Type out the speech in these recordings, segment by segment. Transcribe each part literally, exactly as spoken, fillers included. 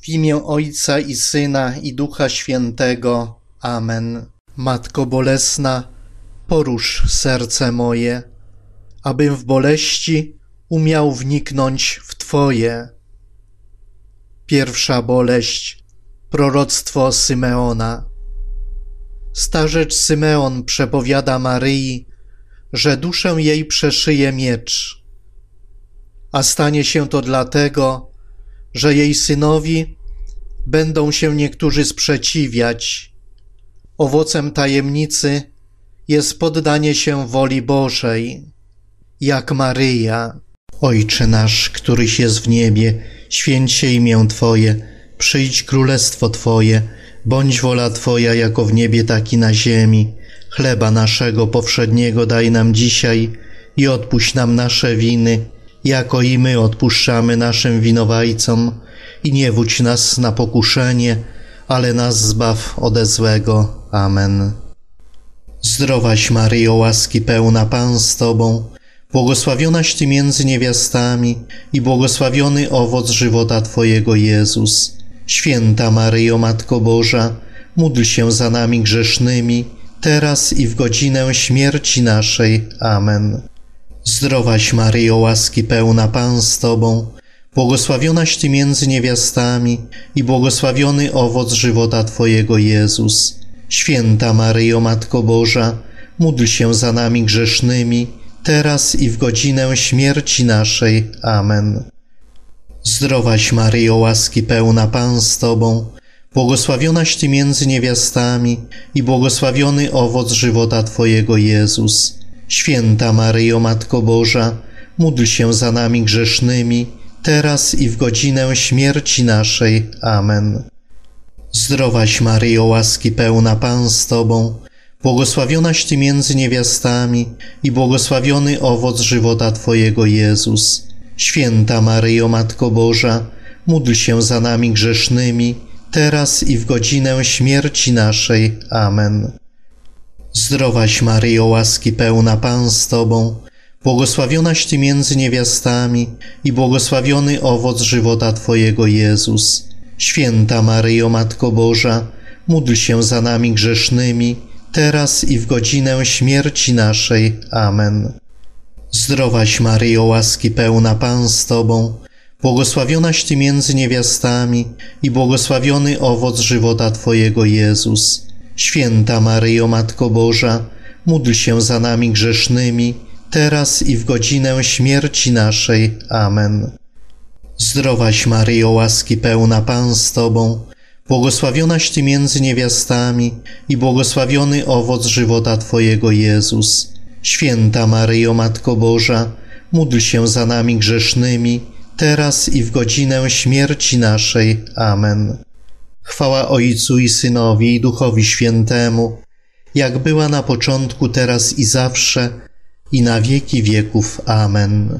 W imię Ojca i Syna i Ducha Świętego. Amen. Matko bolesna, porusz serce moje, abym w boleści umiał wniknąć w Twoje. Pierwsza boleść. Proroctwo Symeona. Starzec Symeon przepowiada Maryi, że duszę jej przeszyje miecz. A stanie się to dlatego, że jej synowi będą się niektórzy sprzeciwiać. Owocem tajemnicy jest poddanie się woli Bożej, jak Maryja. Ojcze nasz, któryś jest w niebie, święć się imię Twoje, przyjdź królestwo Twoje, bądź wola Twoja jako w niebie, tak i na ziemi. Chleba naszego powszedniego daj nam dzisiaj i odpuść nam nasze winy, jako i my odpuszczamy naszym winowajcom, i nie wódź nas na pokuszenie, ale nas zbaw ode złego. Amen. Zdrowaś Maryjo, łaski pełna, Pan z Tobą, błogosławionaś Ty między niewiastami i błogosławiony owoc żywota Twojego, Jezus. Święta Maryjo, Matko Boża, módl się za nami grzesznymi, teraz i w godzinę śmierci naszej. Amen. Zdrowaś Maryjo, łaski pełna, Pan z Tobą, błogosławionaś Ty między niewiastami i błogosławiony owoc żywota Twojego, Jezus. Święta Maryjo, Matko Boża, módl się za nami grzesznymi, teraz i w godzinę śmierci naszej. Amen. Zdrowaś Maryjo, łaski pełna, Pan z Tobą, błogosławionaś Ty między niewiastami i błogosławiony owoc żywota Twojego, Jezus. Święta Maryjo, Matko Boża, módl się za nami grzesznymi, teraz i w godzinę śmierci naszej. Amen. Zdrowaś Maryjo, łaski pełna, Pan z Tobą, błogosławionaś Ty między niewiastami i błogosławiony owoc żywota Twojego, Jezus. Święta Maryjo, Matko Boża, módl się za nami grzesznymi, teraz i w godzinę śmierci naszej. Amen. Zdrowaś Maryjo, łaski pełna, Pan z Tobą, błogosławionaś Ty między niewiastami i błogosławiony owoc żywota Twojego, Jezus. Święta Maryjo, Matko Boża, módl się za nami grzesznymi, teraz i w godzinę śmierci naszej. Amen. Zdrowaś Maryjo, łaski pełna, Pan z Tobą, błogosławionaś Ty między niewiastami i błogosławiony owoc żywota Twojego, Jezus. Święta Maryjo, Matko Boża, módl się za nami grzesznymi, teraz i w godzinę śmierci naszej. Amen. Zdrowaś Maryjo, łaski pełna, Pan z Tobą, błogosławionaś Ty między niewiastami i błogosławiony owoc żywota Twojego, Jezus. Święta Maryjo, Matko Boża, módl się za nami grzesznymi, teraz i w godzinę śmierci naszej. Amen. Chwała Ojcu i Synowi i Duchowi Świętemu, jak była na początku, teraz i zawsze, i na wieki wieków. Amen.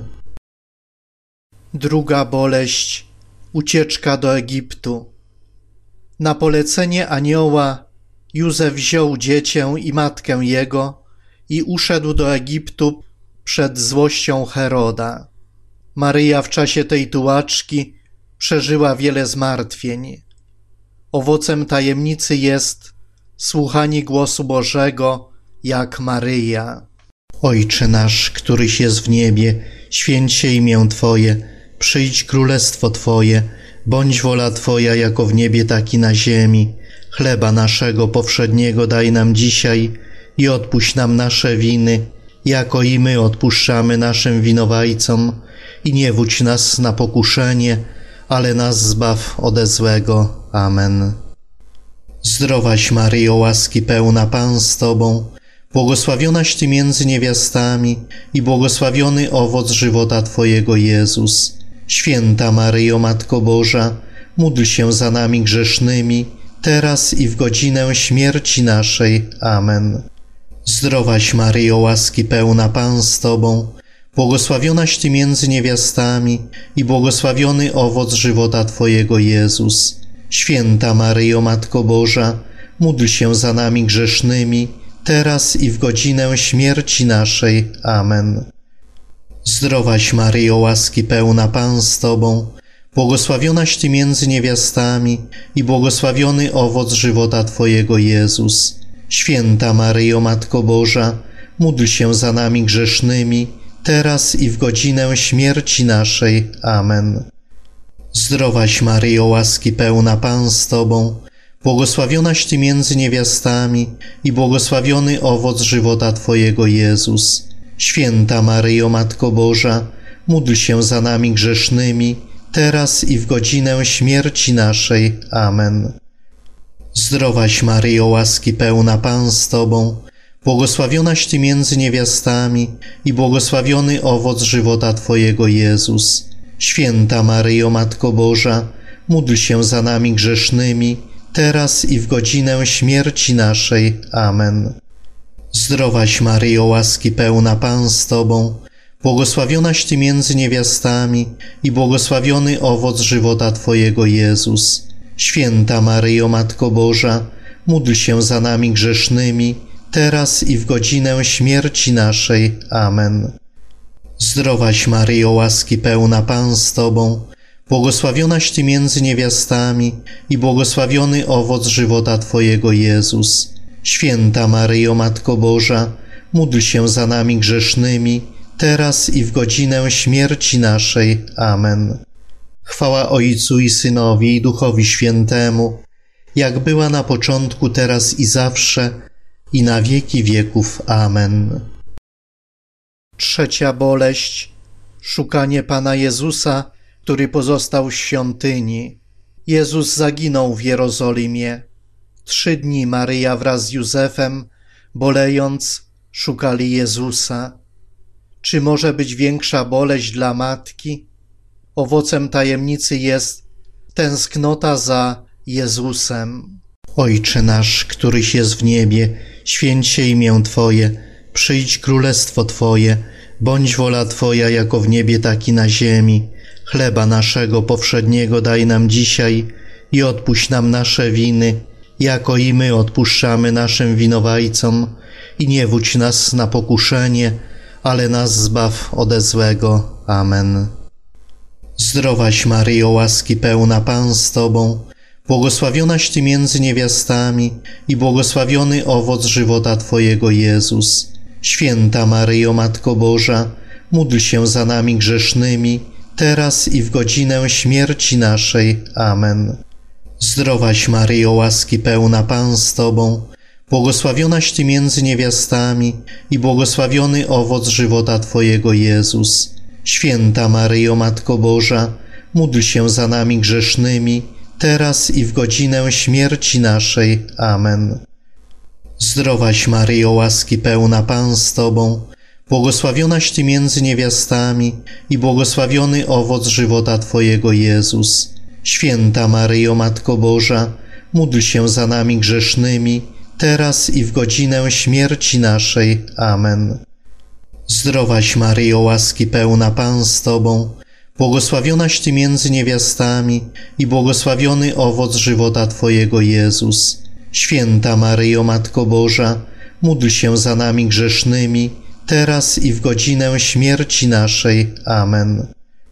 Druga boleść. Ucieczka do Egiptu. Na polecenie anioła Józef wziął dziecię i matkę jego i uszedł do Egiptu przed złością Heroda. Maryja w czasie tej tułaczki przeżyła wiele zmartwień. Owocem tajemnicy jest słuchanie głosu Bożego, jak Maryja. Ojcze nasz, któryś jest w niebie, święć się imię Twoje, przyjdź królestwo Twoje, bądź wola Twoja jako w niebie, tak i na ziemi. Chleba naszego powszedniego daj nam dzisiaj i odpuść nam nasze winy, jako i my odpuszczamy naszym winowajcom, i nie wódź nas na pokuszenie, ale nas zbaw ode złego. Amen. Zdrowaś Maryjo, łaski pełna, Pan z Tobą, błogosławionaś Ty między niewiastami i błogosławiony owoc żywota Twojego, Jezus. Święta Maryjo, Matko Boża, módl się za nami grzesznymi, teraz i w godzinę śmierci naszej. Amen. Zdrowaś Maryjo, łaski pełna, Pan z Tobą, błogosławionaś Ty między niewiastami i błogosławiony owoc żywota Twojego, Jezus. Święta Maryjo, Matko Boża, módl się za nami grzesznymi, teraz i w godzinę śmierci naszej. Amen. Zdrowaś Maryjo, łaski pełna, Pan z Tobą, błogosławionaś Ty między niewiastami i błogosławiony owoc żywota Twojego, Jezus. Święta Maryjo, Matko Boża, módl się za nami grzesznymi, teraz i w godzinę śmierci naszej. Amen. Zdrowaś Maryjo, łaski pełna, Pan z Tobą, błogosławionaś Ty między niewiastami i błogosławiony owoc żywota Twojego, Jezus. Święta Maryjo, Matko Boża, módl się za nami grzesznymi, teraz i w godzinę śmierci naszej. Amen. Zdrowaś Maryjo, łaski pełna, Pan z Tobą, błogosławionaś Ty między niewiastami i błogosławiony owoc żywota Twojego, Jezus. Święta Maryjo, Matko Boża, módl się za nami grzesznymi, teraz i w godzinę śmierci naszej. Amen. Zdrowaś Maryjo, łaski pełna, Pan z Tobą, błogosławionaś Ty między niewiastami i błogosławiony owoc żywota Twojego, Jezus. Święta Maryjo, Matko Boża, módl się za nami grzesznymi, teraz i w godzinę śmierci naszej. Amen. Zdrowaś Maryjo, łaski pełna, Pan z Tobą, błogosławionaś Ty między niewiastami i błogosławiony owoc żywota Twojego, Jezus. Święta Maryjo, Matko Boża, módl się za nami grzesznymi, teraz i w godzinę śmierci naszej. Amen. Chwała Ojcu i Synowi i Duchowi Świętemu, jak była na początku, teraz i zawsze, i na wieki wieków. Amen. Trzecia boleść. Szukanie Pana Jezusa, który pozostał w świątyni. Jezus zaginął w Jerozolimie. Trzy dni Maryja wraz z Józefem, bolejąc, szukali Jezusa. Czy może być większa boleść dla matki? Owocem tajemnicy jest tęsknota za Jezusem. Ojcze nasz, któryś jest w niebie, święć się imię Twoje, przyjdź królestwo Twoje, bądź wola Twoja jako w niebie, tak i na ziemi. Chleba naszego powszedniego daj nam dzisiaj i odpuść nam nasze winy, jako i my odpuszczamy naszym winowajcom. I nie wódź nas na pokuszenie, ale nas zbaw ode złego. Amen. Zdrowaś Maryjo, łaski pełna, Pan z Tobą, błogosławionaś Ty między niewiastami i błogosławiony owoc żywota Twojego, Jezus. Święta Maryjo, Matko Boża, módl się za nami grzesznymi, teraz i w godzinę śmierci naszej. Amen. Zdrowaś Maryjo, łaski pełna, Pan z Tobą, błogosławionaś Ty między niewiastami i błogosławiony owoc żywota Twojego, Jezus. Święta Maryjo, Matko Boża, módl się za nami grzesznymi, teraz i w godzinę śmierci naszej. Amen. Zdrowaś Maryjo, łaski pełna, Pan z Tobą, błogosławionaś Ty między niewiastami i błogosławiony owoc żywota Twojego, Jezus. Święta Maryjo, Matko Boża, módl się za nami grzesznymi, teraz i w godzinę śmierci naszej. Amen. Zdrowaś Maryjo, łaski pełna, Pan z Tobą, błogosławionaś Ty między niewiastami i błogosławiony owoc żywota Twojego, Jezus. Święta Maryjo, Matko Boża, módl się za nami grzesznymi, teraz i w godzinę śmierci naszej. Amen.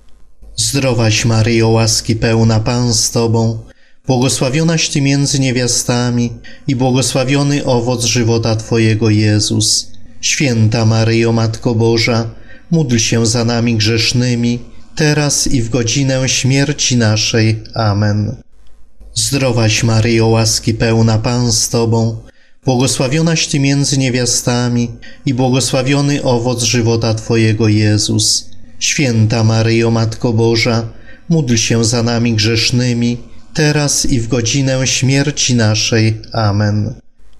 Zdrowaś Maryjo, łaski pełna, Pan z Tobą, błogosławionaś Ty między niewiastami i błogosławiony owoc żywota Twojego, Jezus. Święta Maryjo, Matko Boża, módl się za nami grzesznymi, teraz i w godzinę śmierci naszej. Amen. Zdrowaś Maryjo, łaski pełna, Pan z Tobą, błogosławionaś Ty między niewiastami i błogosławiony owoc żywota Twojego, Jezus. Święta Maryjo, Matko Boża, módl się za nami grzesznymi, teraz i w godzinę śmierci naszej. Amen.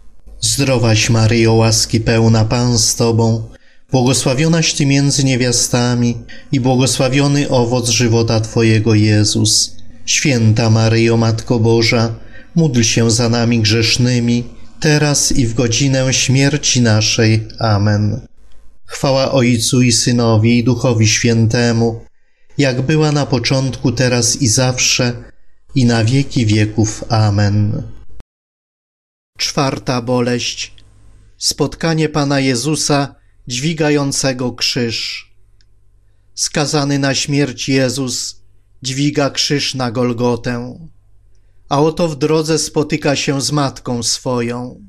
Zdrowaś Maryjo, łaski pełna, Pan z Tobą, błogosławionaś Ty między niewiastami i błogosławiony owoc żywota Twojego, Jezus. Święta Maryjo, Matko Boża, módl się za nami grzesznymi, teraz i w godzinę śmierci naszej. Amen. Chwała Ojcu i Synowi i Duchowi Świętemu, jak była na początku, teraz i zawsze, i na wieki wieków. Amen. Czwarta boleść. Spotkanie Pana Jezusa dźwigającego krzyż. Skazany na śmierć Jezus dźwiga krzyż na Golgotę, a oto w drodze spotyka się z matką swoją.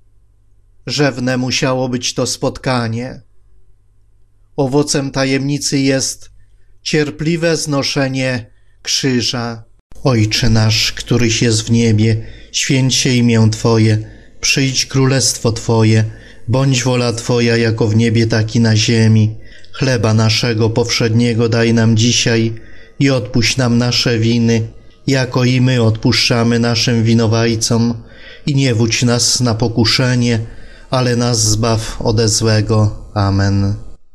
Rzewne musiało być to spotkanie. Owocem tajemnicy jest cierpliwe znoszenie krzyża. Ojcze nasz, któryś jest w niebie, święć się imię Twoje, przyjdź królestwo Twoje, bądź wola Twoja jako w niebie, tak i na ziemi. Chleba naszego powszedniego daj nam dzisiaj i odpuść nam nasze winy, jako i my odpuszczamy naszym winowajcom. I nie wódź nas na pokuszenie, ale nas zbaw ode złego. Amen.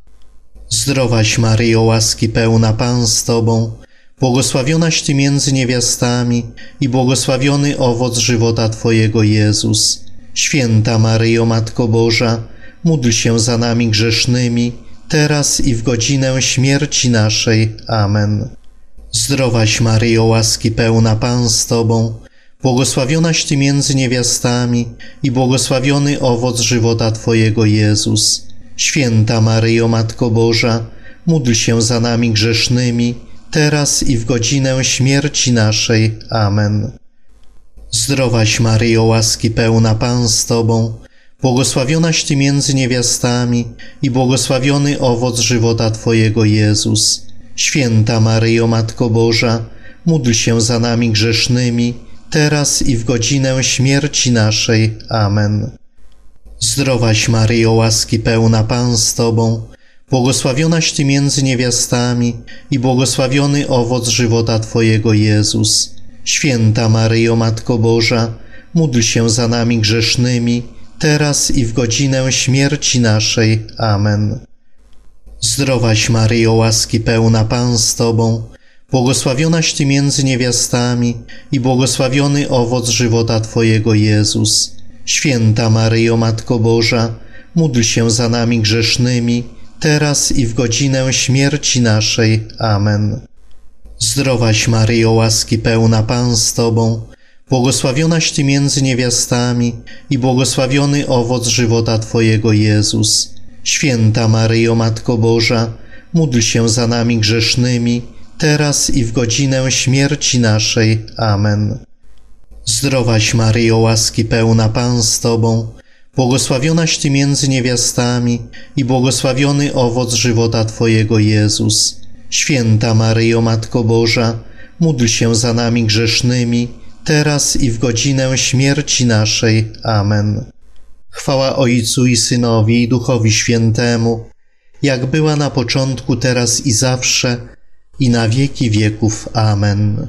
Zdrowaś Maryjo, łaski pełna, Pan z Tobą, błogosławionaś Ty między niewiastami i błogosławiony owoc żywota Twojego, Jezus. Święta Maryjo, Matko Boża, módl się za nami grzesznymi, teraz i w godzinę śmierci naszej. Amen. Zdrowaś Maryjo, łaski pełna, Pan z Tobą, błogosławionaś Ty między niewiastami i błogosławiony owoc żywota Twojego, Jezus. Święta Maryjo, Matko Boża, módl się za nami grzesznymi, teraz i w godzinę śmierci naszej. Amen. Zdrowaś Maryjo, łaski pełna, Pan z Tobą, błogosławionaś Ty między niewiastami i błogosławiony owoc żywota Twojego, Jezus. Święta Maryjo, Matko Boża, módl się za nami grzesznymi, teraz i w godzinę śmierci naszej. Amen. Zdrowaś Maryjo, łaski pełna, Pan z Tobą, błogosławionaś Ty między niewiastami i błogosławiony owoc żywota Twojego, Jezus. Święta Maryjo, Matko Boża, módl się za nami grzesznymi, teraz i w godzinę śmierci naszej. Amen. Zdrowaś Maryjo, łaski pełna, Pan z Tobą, błogosławionaś Ty między niewiastami i błogosławiony owoc żywota Twojego, Jezus. Święta Maryjo, Matko Boża, módl się za nami grzesznymi, teraz i w godzinę śmierci naszej. Amen. Zdrowaś Maryjo, łaski pełna, Pan z Tobą, błogosławionaś Ty między niewiastami i błogosławiony owoc żywota Twojego, Jezus. Święta Maryjo, Matko Boża, módl się za nami grzesznymi, teraz i w godzinę śmierci naszej. Amen. Zdrowaś Maryjo, łaski pełna, Pan z Tobą, błogosławionaś Ty między niewiastami i błogosławiony owoc żywota Twojego, Jezus. Święta Maryjo, Matko Boża, módl się za nami grzesznymi, teraz i w godzinę śmierci naszej. Amen. Chwała Ojcu i Synowi i Duchowi Świętemu, jak była na początku, teraz i zawsze, i na wieki wieków. Amen.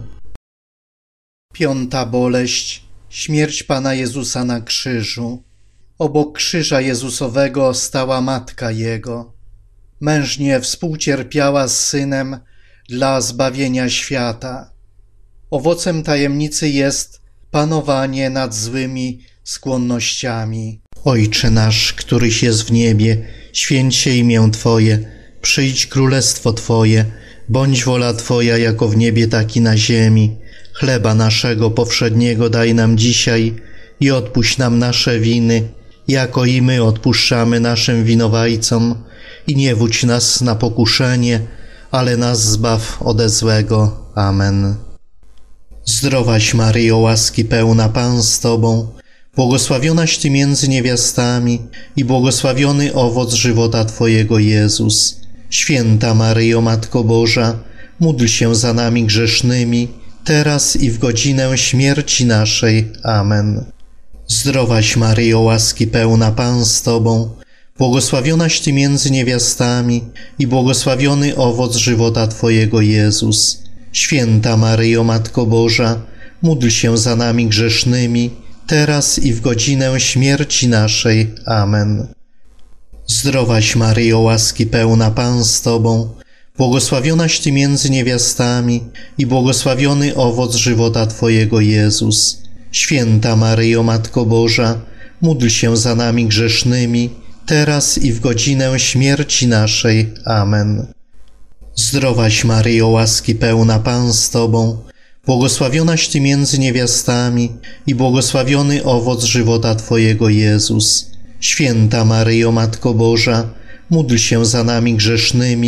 Piąta boleść, śmierć Pana Jezusa na krzyżu. Obok krzyża Jezusowego stała Matka Jego. Mężnie współcierpiała z Synem dla zbawienia świata. Owocem tajemnicy jest panowanie nad złymi skłonnościami. Ojcze nasz, któryś jest w niebie, święć się imię Twoje, przyjdź królestwo Twoje, bądź wola Twoja jako w niebie, tak i na ziemi. Chleba naszego powszedniego daj nam dzisiaj i odpuść nam nasze winy, jako i my odpuszczamy naszym winowajcom. I nie wódź nas na pokuszenie, ale nas zbaw ode złego. Amen. Zdrowaś Maryjo, łaski pełna, Pan z Tobą, błogosławionaś Ty między niewiastami i błogosławiony owoc żywota Twojego, Jezus. Święta Maryjo, Matko Boża, módl się za nami grzesznymi, teraz i w godzinę śmierci naszej. Amen. Zdrowaś Maryjo, łaski pełna, Pan z Tobą, błogosławionaś Ty między niewiastami i błogosławiony owoc żywota Twojego, Jezus. Święta Maryjo, Matko Boża, módl się za nami grzesznymi, teraz i w godzinę śmierci naszej. Amen. Zdrowaś Maryjo, łaski pełna, Pan z Tobą, błogosławionaś Ty między niewiastami i błogosławiony owoc żywota Twojego, Jezus. Święta Maryjo, Matko Boża, módl się za nami grzesznymi, teraz i w godzinę śmierci naszej. Amen. Zdrowaś Maryjo, łaski pełna, Pan z Tobą, błogosławionaś Ty między niewiastami i błogosławiony owoc żywota Twojego, Jezus. Święta Maryjo, Matko Boża, módl się za nami grzesznymi,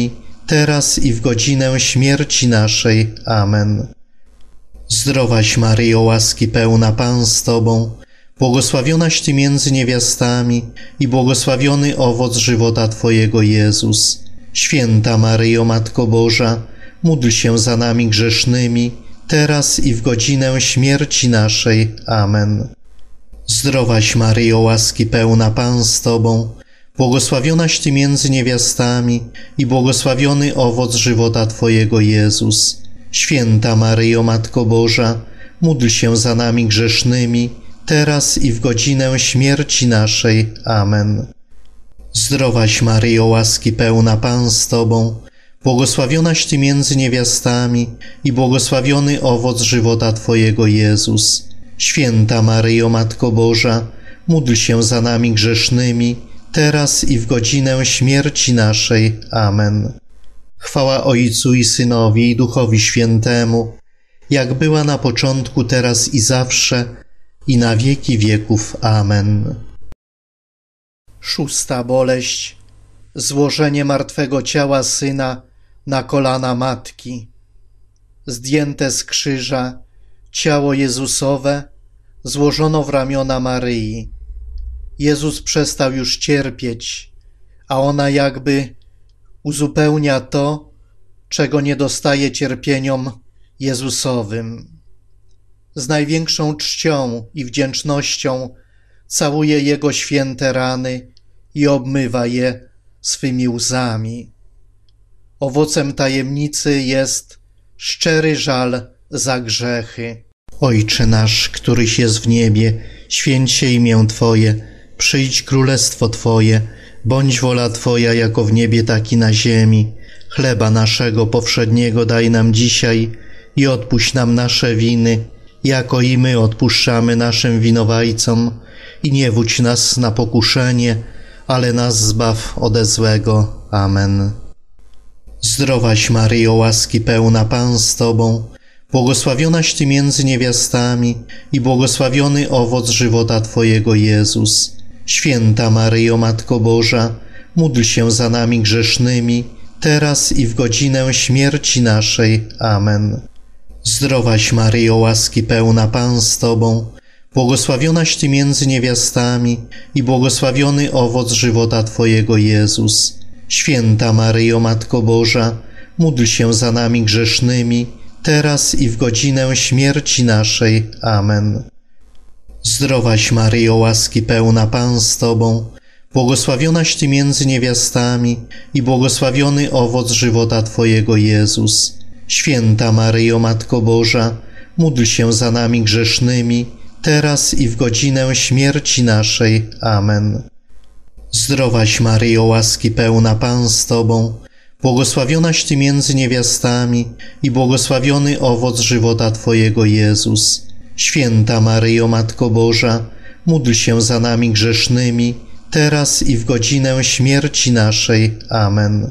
teraz i w godzinę śmierci naszej. Amen. Zdrowaś Maryjo, łaski pełna, Pan z Tobą, błogosławionaś Ty między niewiastami i błogosławiony owoc żywota Twojego, Jezus. Święta Maryjo, Matko Boża, módl się za nami grzesznymi, teraz i w godzinę śmierci naszej. Amen. Zdrowaś Maryjo, łaski pełna, Pan z Tobą, błogosławionaś Ty między niewiastami i błogosławiony owoc żywota Twojego, Jezus. Święta Maryjo, Matko Boża, módl się za nami grzesznymi, teraz i w godzinę śmierci naszej. Amen. Zdrowaś Maryjo, łaski pełna, Pan z Tobą, błogosławionaś Ty między niewiastami i błogosławiony owoc żywota Twojego, Jezus. Święta Maryjo, Matko Boża, módl się za nami grzesznymi, teraz i w godzinę śmierci naszej. Amen. Chwała Ojcu i Synowi, i Duchowi Świętemu, jak była na początku, teraz i zawsze, i na wieki wieków. Amen. Szósta boleść. Złożenie martwego ciała Syna na kolana Matki. Zdjęte z krzyża ciało Jezusowe złożono w ramiona Maryi. Jezus przestał już cierpieć, a ona jakby uzupełnia to, czego nie dostaje cierpieniom Jezusowym. Z największą czcią i wdzięcznością całuje Jego święte rany i obmywa je swymi łzami. Owocem tajemnicy jest szczery żal za grzechy. Ojcze nasz, któryś jest w niebie, święć się imię Twoje, przyjdź królestwo Twoje, bądź wola Twoja jako w niebie, tak i na ziemi. Chleba naszego powszedniego daj nam dzisiaj i odpuść nam nasze winy, jako i my odpuszczamy naszym winowajcom. I nie wódź nas na pokuszenie, ale nas zbaw ode złego. Amen. Zdrowaś Maryjo, łaski pełna, Pan z Tobą, błogosławionaś Ty między niewiastami i błogosławiony owoc żywota Twojego, Jezus. Święta Maryjo, Matko Boża, módl się za nami grzesznymi, teraz i w godzinę śmierci naszej. Amen. Zdrowaś Maryjo, łaski pełna, Pan z Tobą, błogosławionaś Ty między niewiastami i błogosławiony owoc żywota Twojego, Jezus. Święta Maryjo, Matko Boża, módl się za nami grzesznymi, teraz i w godzinę śmierci naszej. Amen. Zdrowaś Maryjo, łaski pełna, Pan z Tobą, błogosławionaś Ty między niewiastami i błogosławiony owoc żywota Twojego, Jezus. Święta Maryjo, Matko Boża, módl się za nami grzesznymi, teraz i w godzinę śmierci naszej. Amen. Zdrowaś Maryjo, łaski pełna, Pan z Tobą, błogosławionaś Ty między niewiastami i błogosławiony owoc żywota Twojego, Jezus. Święta Maryjo, Matko Boża, módl się za nami grzesznymi, teraz i w godzinę śmierci naszej. Amen.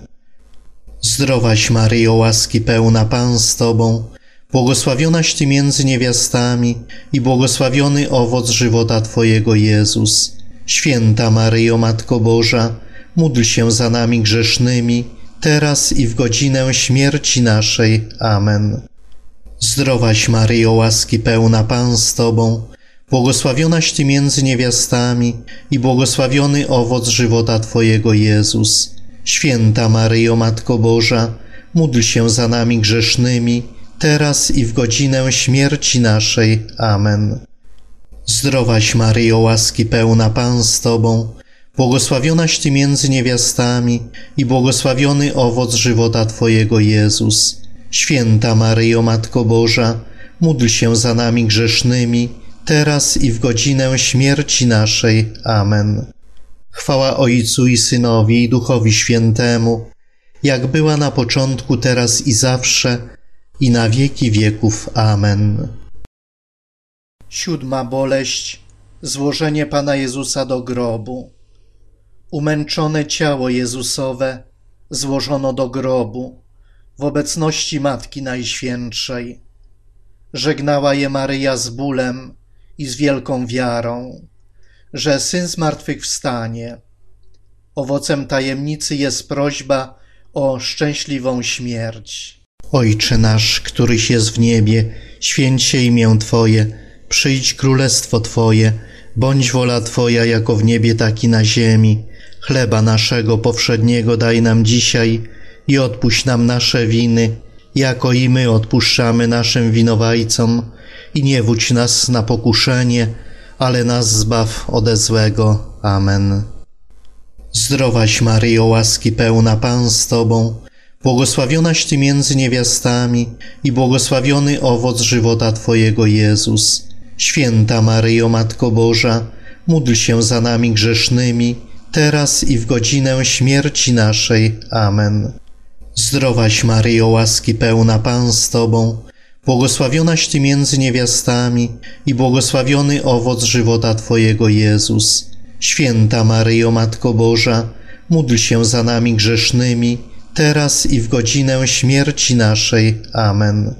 Zdrowaś Maryjo, łaski pełna, Pan z Tobą, błogosławionaś Ty między niewiastami i błogosławiony owoc żywota Twojego, Jezus. Święta Maryjo, Matko Boża, módl się za nami grzesznymi, teraz i w godzinę śmierci naszej. Amen. Zdrowaś Maryjo, łaski pełna, Pan z Tobą, błogosławionaś Ty między niewiastami i błogosławiony owoc żywota Twojego, Jezus. Święta Maryjo, Matko Boża, módl się za nami grzesznymi, teraz i w godzinę śmierci naszej. Amen. Zdrowaś Maryjo, łaski pełna, Pan z Tobą, błogosławionaś Ty między niewiastami i błogosławiony owoc żywota Twojego, Jezus. Święta Maryjo, Matko Boża, módl się za nami grzesznymi, teraz i w godzinę śmierci naszej. Amen. Chwała Ojcu i Synowi, i Duchowi Świętemu, jak była na początku, teraz i zawsze, i na wieki wieków. Amen. Siódma boleść. Złożenie Pana Jezusa do grobu. Umęczone ciało Jezusowe złożono do grobu w obecności Matki Najświętszej. Żegnała je Maryja z bólem i z wielką wiarą, że Syn zmartwychwstanie. Owocem tajemnicy jest prośba o szczęśliwą śmierć. Ojcze nasz, któryś jest w niebie, święć się imię Twoje, przyjdź królestwo Twoje, bądź wola Twoja jako w niebie, tak i na ziemi. Chleba naszego powszedniego daj nam dzisiaj i odpuść nam nasze winy, jako i my odpuszczamy naszym winowajcom. I nie wódź nas na pokuszenie, ale nas zbaw ode złego. Amen. Zdrowaś Maryjo, łaski pełna, Pan z Tobą, błogosławionaś Ty między niewiastami i błogosławiony owoc żywota Twojego, Jezus. Święta Maryjo, Matko Boża, módl się za nami grzesznymi, teraz i w godzinę śmierci naszej. Amen. Zdrowaś Maryjo, łaski pełna, Pan z Tobą, błogosławionaś Ty między niewiastami i błogosławiony owoc żywota Twojego, Jezus. Święta Maryjo, Matko Boża, módl się za nami grzesznymi, teraz i w godzinę śmierci naszej. Amen.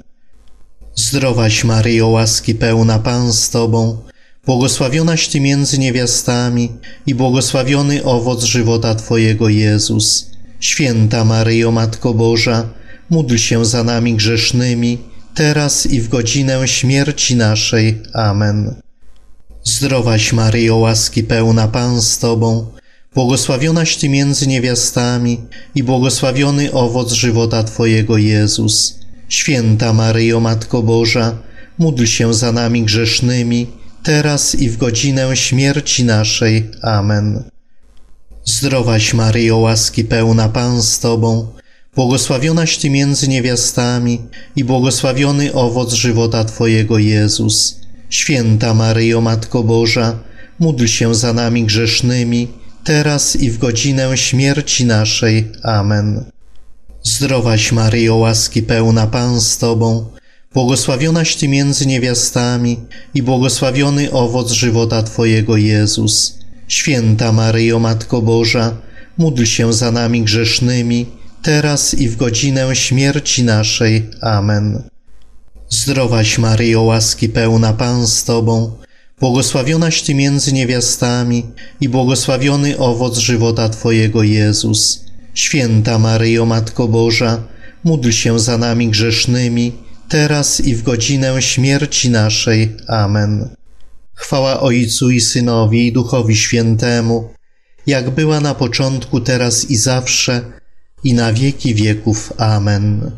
Zdrowaś Maryjo, łaski pełna, Pan z Tobą, błogosławionaś Ty między niewiastami i błogosławiony owoc żywota Twojego, Jezus. Święta Maryjo, Matko Boża, módl się za nami grzesznymi, teraz i w godzinę śmierci naszej. Amen. Zdrowaś Maryjo, łaski pełna, Pan z Tobą, błogosławionaś Ty między niewiastami i błogosławiony owoc żywota Twojego, Jezus. Święta Maryjo, Matko Boża, módl się za nami grzesznymi, teraz i w godzinę śmierci naszej. Amen. Zdrowaś Maryjo, łaski pełna, Pan z Tobą, błogosławionaś Ty między niewiastami i błogosławiony owoc żywota Twojego, Jezus. Święta Maryjo, Matko Boża, módl się za nami grzesznymi, teraz i w godzinę śmierci naszej. Amen. Zdrowaś Maryjo, łaski pełna, Pan z Tobą, błogosławionaś Ty między niewiastami i błogosławiony owoc żywota Twojego, Jezus. Święta Maryjo, Matko Boża, módl się za nami grzesznymi, teraz i w godzinę śmierci naszej. Amen. Zdrowaś Maryjo, łaski pełna, Pan z Tobą, błogosławionaś Ty między niewiastami i błogosławiony owoc żywota Twojego, Jezus. Święta Maryjo, Matko Boża, módl się za nami grzesznymi, teraz i w godzinę śmierci naszej. Amen. Chwała Ojcu i Synowi i Duchowi Świętemu, jak była na początku, teraz i zawsze, i na wieki wieków. Amen.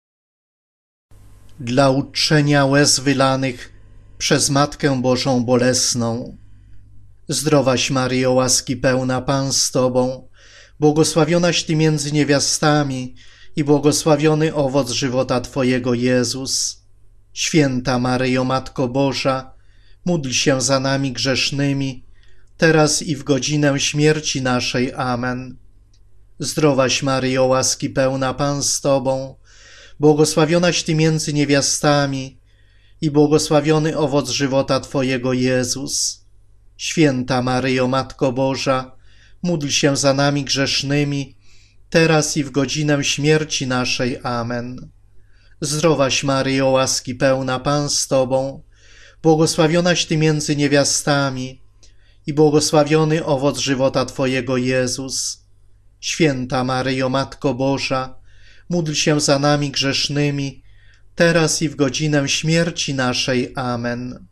Dla uczczenia łez wylanych przez Matkę Bożą bolesną. Zdrowaś Maryjo, łaski pełna, Pan z Tobą, błogosławionaś Ty między niewiastami i błogosławiony owoc żywota Twojego, Jezus. Święta Maryjo, Matko Boża, módl się za nami grzesznymi, teraz i w godzinę śmierci naszej. Amen. Zdrowaś Maryjo, łaski pełna, Pan z Tobą, błogosławionaś Ty między niewiastami i błogosławiony owoc żywota Twojego, Jezus. Święta Maryjo, Matko Boża, módl się za nami grzesznymi, teraz i w godzinę śmierci naszej. Amen. Zdrowaś Maryjo, łaski pełna, Pan z Tobą, błogosławionaś Ty między niewiastami i błogosławiony owoc żywota Twojego, Jezus. Święta Maryjo, Matko Boża, módl się za nami grzesznymi, teraz i w godzinę śmierci naszej. Amen.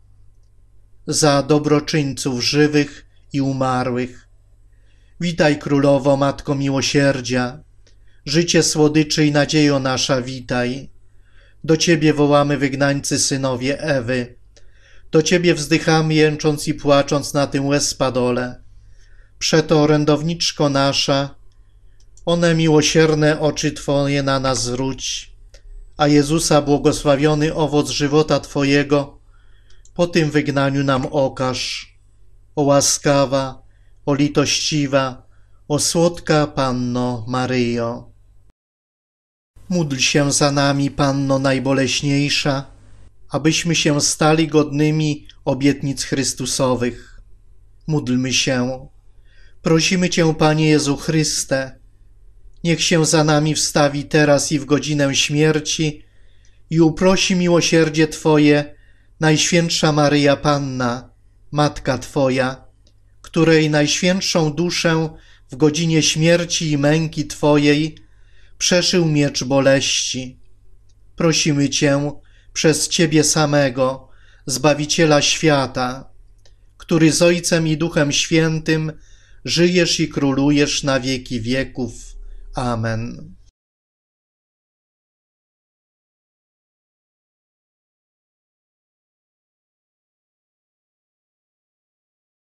Za dobroczyńców żywych i umarłych. Witaj, Królowo, Matko miłosierdzia, życie, słodyczy i nadziejo nasza, witaj. Do Ciebie wołamy, wygnańcy synowie Ewy, do Ciebie wzdychamy, jęcząc i płacząc na tym łez spadole. Przeto, orędowniczko nasza, one miłosierne oczy Twoje na nas zwróć, a Jezusa, błogosławiony owoc żywota Twojego, po tym wygnaniu nam okaż. O łaskawa, o litościwa, o słodka Panno Maryjo. Módl się za nami, Panno najboleśniejsza, abyśmy się stali godnymi obietnic Chrystusowych. Módlmy się. Prosimy Cię, Panie Jezu Chryste, niech się za nami wstawi teraz i w godzinę śmierci i uprosi miłosierdzie Twoje Najświętsza Maryja Panna, Matka Twoja, której najświętszą duszę w godzinie śmierci i męki Twojej przeszył miecz boleści. Prosimy Cię przez Ciebie samego, Zbawiciela świata, który z Ojcem i Duchem Świętym żyjesz i królujesz na wieki wieków. Amen.